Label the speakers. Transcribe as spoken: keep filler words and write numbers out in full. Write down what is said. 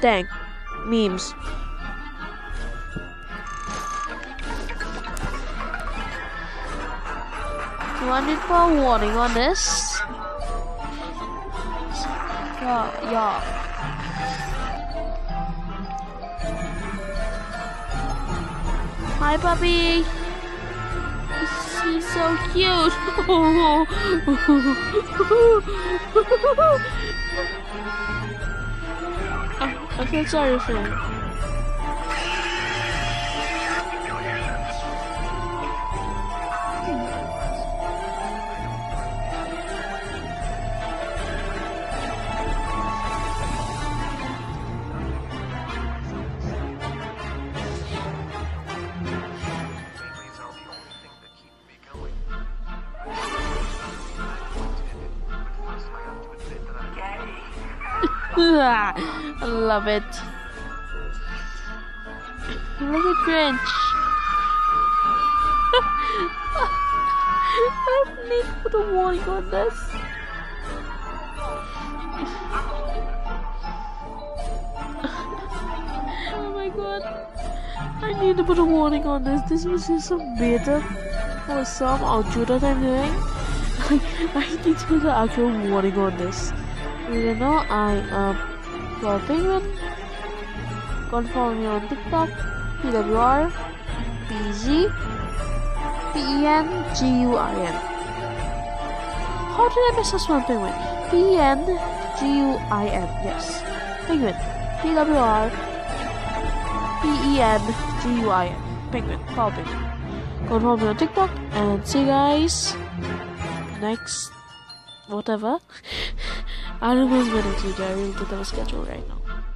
Speaker 1: dank memes. Do I need for a warning on this? Yeah, yeah. Hi, puppy. He's so cute. I feel sorry for him. I love it. Look at Grinch. I need to put a warning on this. Oh my god. I need to put a warning on this. This was just a beta for some outro that I'm doing. I, I need to put an actual warning on this. You know, I am your penguin. Go and follow me on TikTok, P W R P G P E N G U I N. How did I miss this one, penguin? P E N G U I N, yes. Penguin. P W R P E N G U I N. Penguin. Follow penguin. Go and follow me on TikTok and see you guys next whatever. I don't know what's going to do. I really don't have a schedule right now.